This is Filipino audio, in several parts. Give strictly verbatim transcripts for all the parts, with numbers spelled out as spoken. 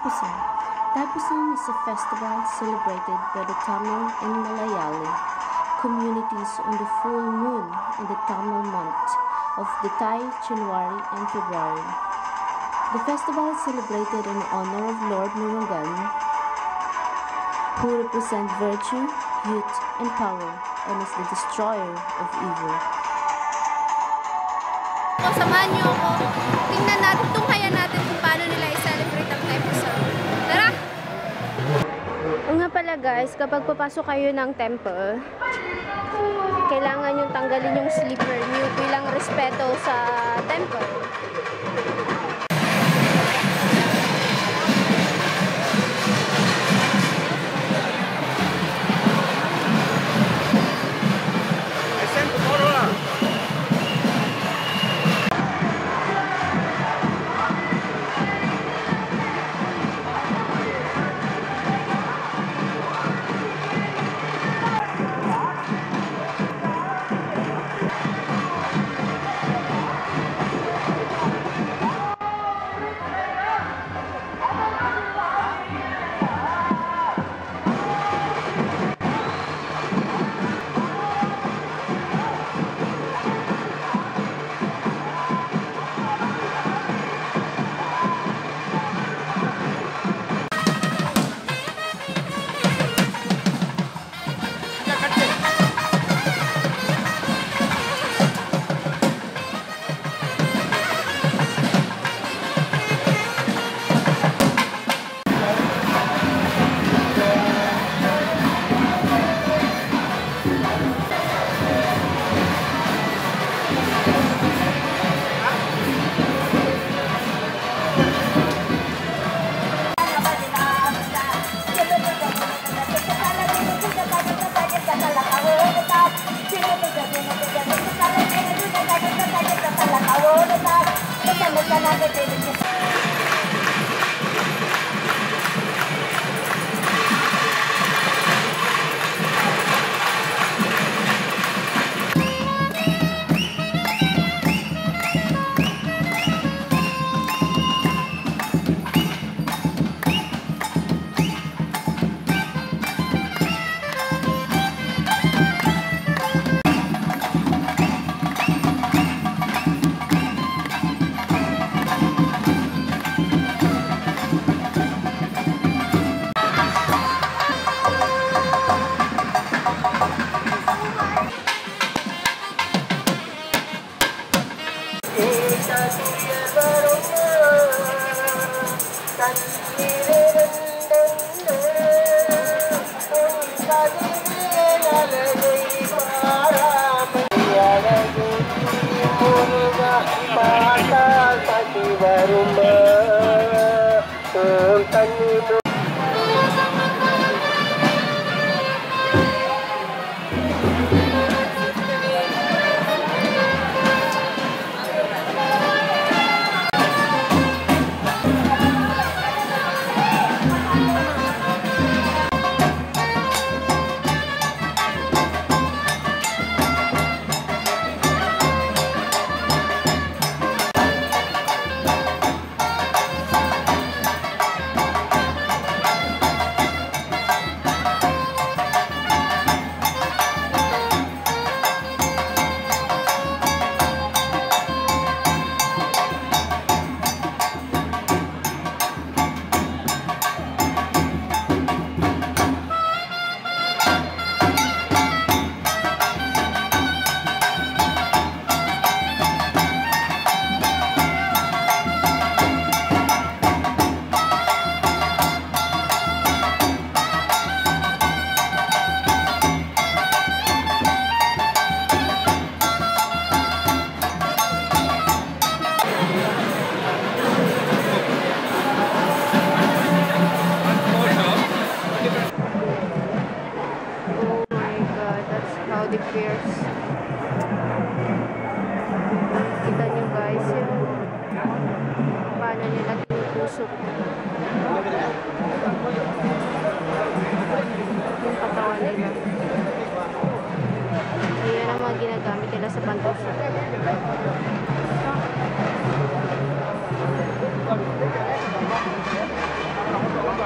Thaipusam. Thaipusam is a festival celebrated by the Tamil and Malayali communities on the full moon in the Tamil month of the Thai, January and February. The festival is celebrated in honor of Lord Murugan, who represents virtue, youth, and power, and is the destroyer of evil. So, samahan niyo ako. Tingnan natin, tunghayan natin kung paano nila i-celebrate ang Thaipusam. Tara! O nga pala guys, kapag papasok kayo ng temple, kailangan yung tanggalin yung slipper niyo bilang respeto sa temple.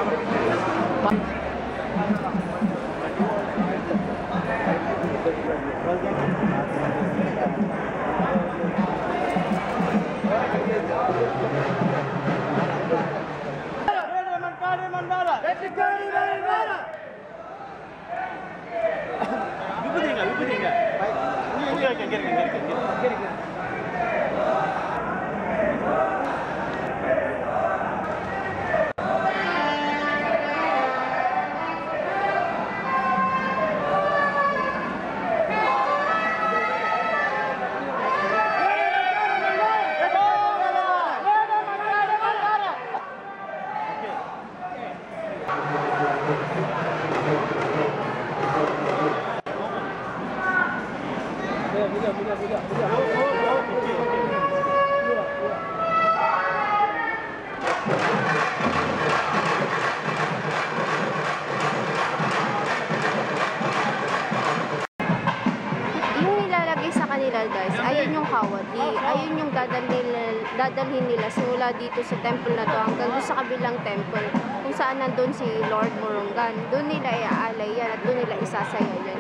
Guys, ayun yung kawadi, ayun yung dadalhin, dadalhin nila simula dito sa temple na to hanggang doon sa kabilang temple kung saan nandun si Lord Morongan. Doon nila iaalay yan at doon nila isasayaw yan.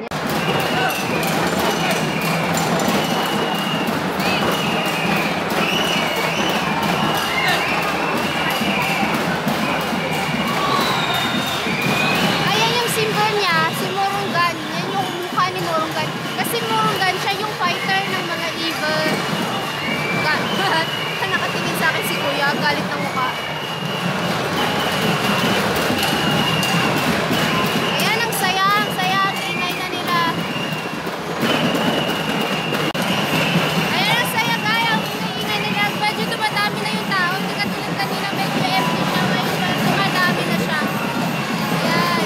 Ayan yung symbol niya, si Morongan. Yan yung mukha ni Morongan. Kasi Morongan siya yung fighter ng mga evil. Nakatingin sa akin si Kuya, galit ng mukha. Ayan, ang saya, ang saya, ang ingay na nila. Ayan, ang saya kaya, ang ingay na nila. Medyo dumadami na yung tao, hindi katulad kanina, medyo empty siya ngayon, pero dumadami na siya. Ayan.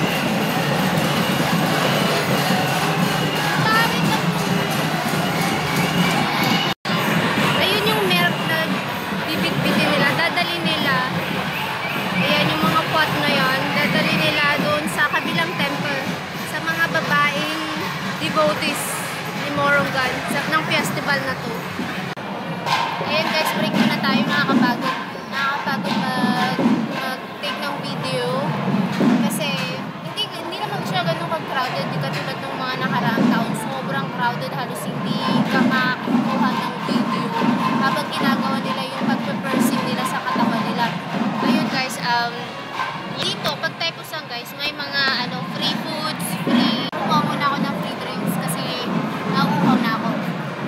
Dadali nila, ayan yung mga pot na yan, dadali nila doon sa kabilang temple sa mga babaeng devotees ni Morongan sa, ng festival na to. Ayan guys, break na tayo, nakakapagod nakakapagod mag, mag-take ng video kasi hindi, hindi naman siya ganun kag-crowded, hindi katulad ng mga nakaraang taon, sobrang crowded, halos hindi ka makakuha ng video habang ginagawa nila yung pagpe-pursing nila sa katawan nila. Ayun guys, um, dito, pag Taipusan guys, may mga ano, free foods, free, kuha muna ako ng free drinks kasi nauuhaw na ako.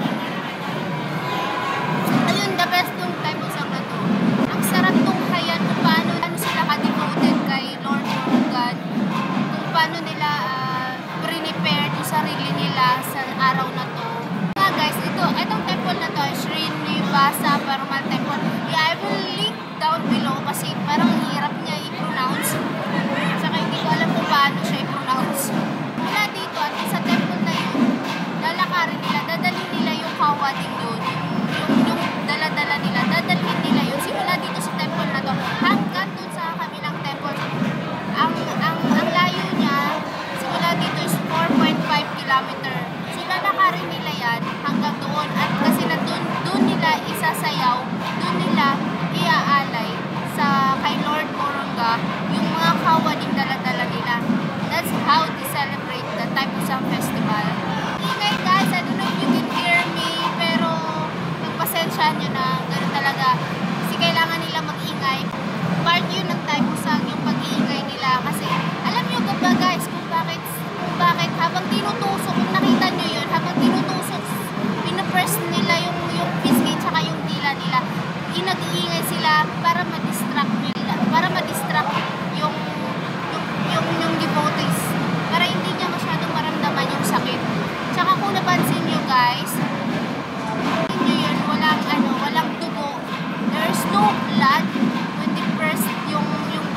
Ayun, the best tong Taipusan na to. Ang sarap tong hayan kung paano ano sila ka-devoted kay Lord Morongan, kung paano nila uh, prepare yung sarili nila sa araw na to. Nga guys, ito, itong temple na to, Srinivasa Perumal Temple. Yeah, I will link down below kasi parang hirap niya i-pronounce. Saka hindi ko alam kung paano siya i-pronounce. Mula dito at sa temple na yun, lalakarin nila, dadalhin nila yung kawading yun. Yung, yung dala-dala nila, dadalhin nila yun. Simula dito sa temple na to, hanggang dun sa kabilang temple. Ang, ang, ang layo niya, simula dito is four point five kilometer. So, lalakarin nila yan hanggang doon. At kasi na dun, dun nila isasayaw, dun nila iaalay sa kay Lord Morongan yung mga kawading dala-dala nila. That's how they celebrate the Taipusan Festival. Ingay guys, I don't know if you can hear me, pero magpasensya nyo na, ganun talaga. Kasi kailangan nila mag-ingay. Part yun ng Taipusan, yung pag-iingay nila. Kasi alam nyo ba guys, kung bakit, kung bakit habang tinutusok, kung nakita nyo yun, habang tinutusok, pinupress nila yung, yung pisngi tsaka yung dila nila, inag-iingay sila para ma-distract nila, para ma-distract yung yung, yung, yung devotees, para hindi niya masyadong maramdaman yung sakit. Tsaka kung napansin nyo guys, nyo yun, walang ano, walang dugo, there's no blood when they press yung, yung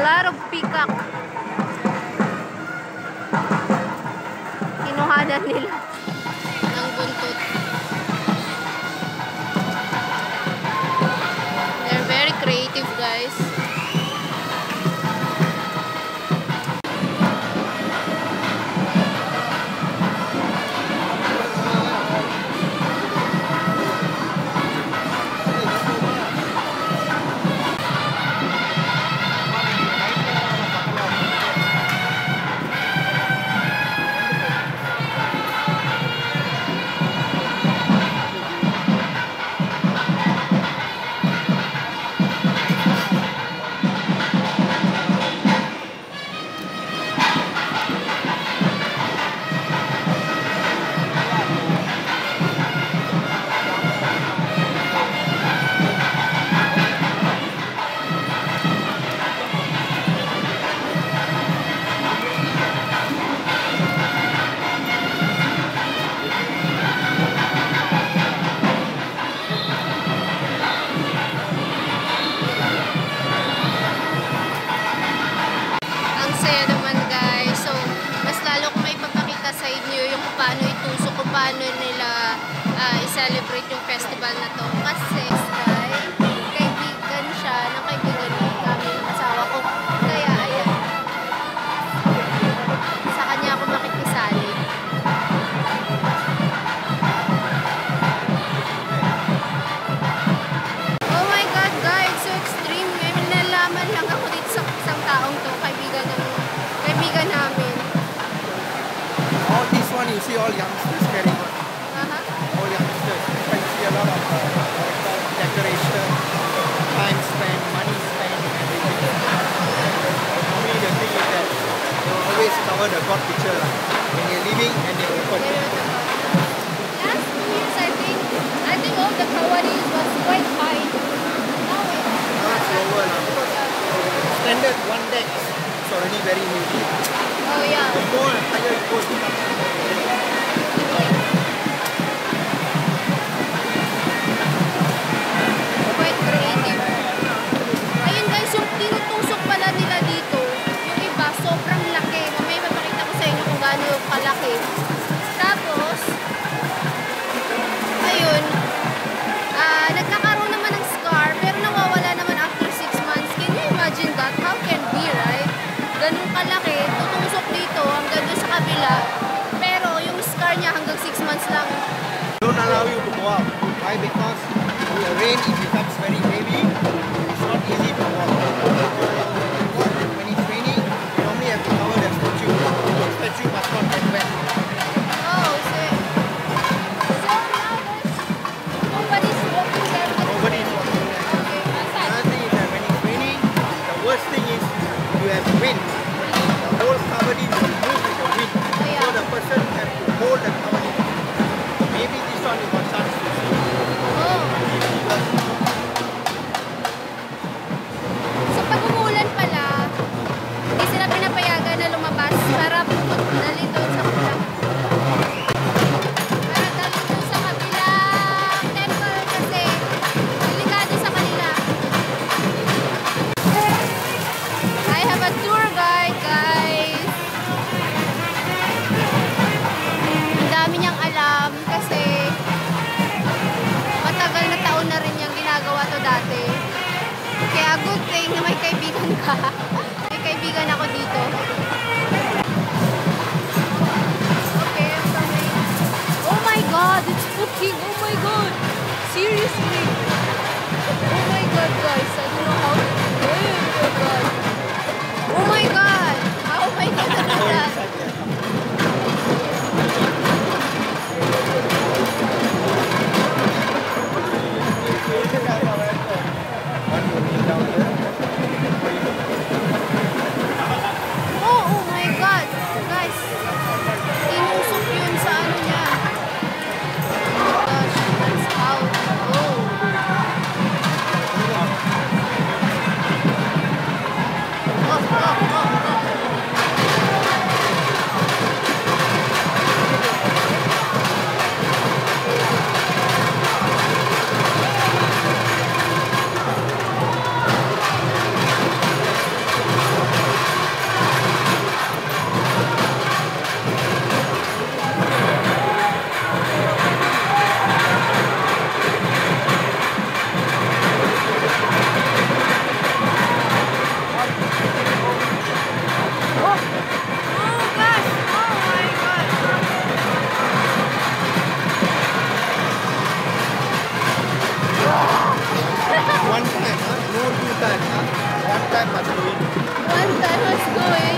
lot of peacock. Kinuhanan nila ng buntot. They're very creative, guys. Paano nila uh, i-celebrate yung festival na to. Kasi Sky, kaibigan siya ng kaibigan namin ng asawa ko. Kaya ayan, sa kanya ako makikisali. Oh my God guys, so extreme. May nalaman lang ako dito sa isang taong to, kaibigan, ng, kaibigan namin. All this one you see all youngsters carrying on. Uh-huh. All youngsters. You can see a lot of uh, decoration, time spent, money spent, everything. For me the thing is that they will always cover the God picture lah. When they're leaving and they open. Last two years I think, I think all the kawaris was quite high. Now it's, Now it's lower lah. Because standard one deck is already very heavy. oh yeah. The more higher it goes, it becomes quite creative. Ayun guys, yung tinutusok pala nila dito, yung iba sobrang laki. Mamaya mapakita ko sa inyo kung gaano yung kalaki. Tapos, ayun, ah, nagkakaroon naman ng scar, pero nawawala naman after six months. Can you imagine that? How can be, right? Ganun kalaki, tutusok dito hanggang doon sa kabila. Pero yung scar niya hanggang six months lang. don't allow you to go out. Why? Because in the rain it becomes very heavy. It's not easy to walk. When it's raining, you normally have to cover the statue. The statue must not get wet. Oh, so, so now there's nobody's walking there. Nobody is walking there. Okay, that's sad. Another thing is that when it's raining, the worst thing is you have wind. The whole covering will move with the wind. Oh, yeah. So the person has to hold the covering. Maybe this one you got chance to see. Oh. So pag umuulan pala, hindi sila pinapayagan na lumabas para dalhin doon sa kabila. Para dalhin doon sa kabilang temple kasi delikado sa kanila. I have a tour guide, guys. Ang dami niyang alam kasi matagal na taon na rin niyang ginagawa to dati. Kaya good thing na may kaibigan ka. May kaibigan ako dito. Okay, I'm coming. Oh my God, it's cooking. Oh my God. Seriously. Oh my God, guys. I don't know how to do it. Oh my God. Oh my God. How am I gonna do that? Oh, oh my God. Guys, tinusok yun sa ano niya. Oh my gosh. time. Huh? One time must go in. One time was going.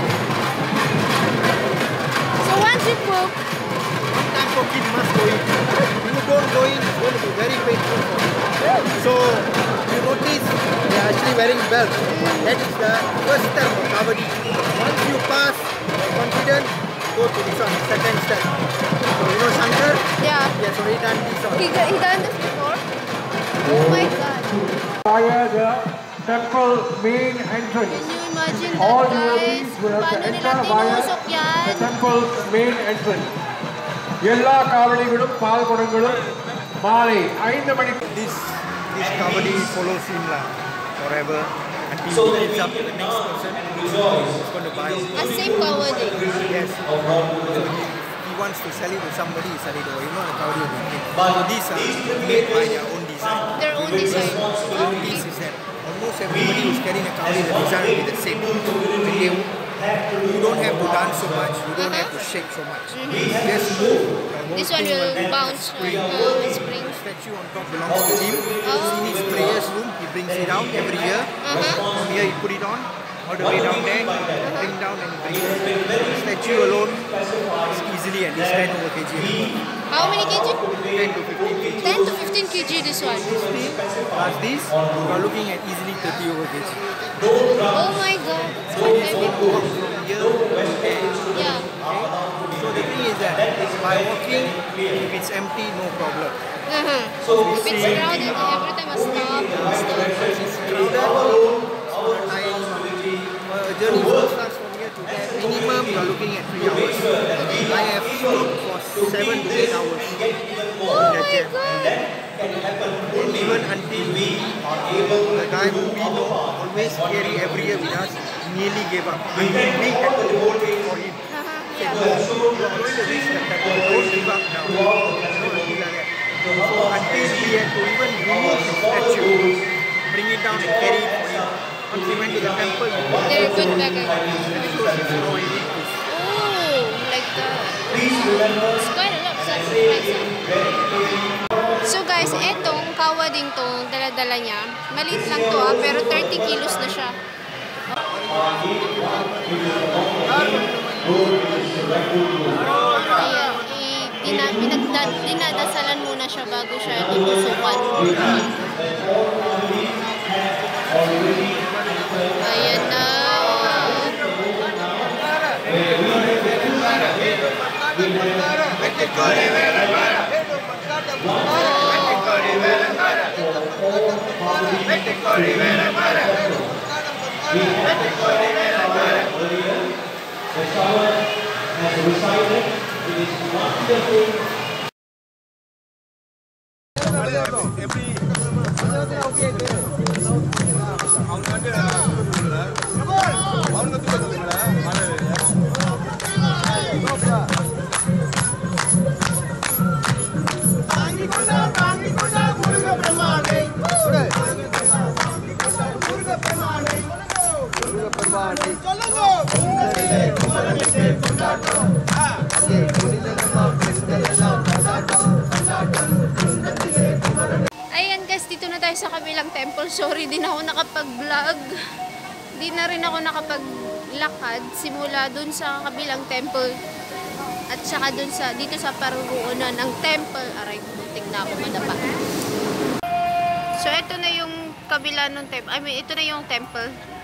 So once you cook, One time for kid must go in. If you don't go in, it's going to be very painful for you. So, you notice they are actually wearing belt. That is the first step of Kavadi. Once you pass, you're confident, go to this one, second step. So, you know Shankar? yeah, He has already done this one. he, he done this before. Oh my god. Via the temple main entrance. Can you imagine All that, guys? devotees will have to Paano nila enter via tinusok yan? the temple main entrance. எல்லா காவடிகளும் பால் குடங்களும் மாலை ஐந்து மணிக்கு This, this Kavadi follows him lah, forever. Until he gives up to the next person who's going to buy it. A same kawadi. Yes. So he, he wants to sell it to somebody, he sell it over. You know the Kavadi will be made. So these are made by their own design. Their own design. Okay. This is that almost everybody who's carrying a Kavadi, the design will be the same. When they, you don't have to dance so much, you don't have to shake so much. Mm-hmm. Just move. The This whole one thing will bounce spring. like uh, spring. The statue on top belongs to him. Oh. It's in his prayers room. He brings it out every year. Uh-huh. From here, he put it on all the way down there. Bring down and bring it. The statue alone is easily at least ten over kg. How many kg? ten to fifteen kg. ten to fifteen kg this one. Still, plus this, you are looking at easily thirty over kg. Oh my god. It's So quite he's heavy. going to walk from here to there. Yeah. So the thing is that by walking, if it's empty, no problem. Uh-huh. If it's crowded, every time I stop, stop. If it's crowded, it's going to tire him out. A journey first starts from here to there. Minimum, you are looking at three hours. I have stopped for seven to eight hours. Oh my god. And even until we, the guy who we know always carry every year with us, nearly gave up. Until we had to hold it for him. Said, no, you are going to reach the temple, don't give up now. You know, until like that. So until we had to even remove the statue, bring it down and carry it for him. Once we went to the temple, he was They're good back again. because it's no idea. Oh, like that. It's quite a lot of sacrifice. So guys, etong kawading tong dala-dala niya, maliit lang to ah, pero thirty kilos na siya. Ayan, eh, dina, pinagda, dinadasalan muna siya bago siya tutusukan. Ayan na. Ayan guys, dito na tayo sa kabilang temple. Sorry, di na ako nakapag-vlog. Di na rin ako nakapag-lakad simula dun sa kabilang temple at saka dun sa, dito sa paruruunan ng temple. Aray, butik na ako madapa. So, ito na yung kabila ng temple. I mean, ito na yung temple.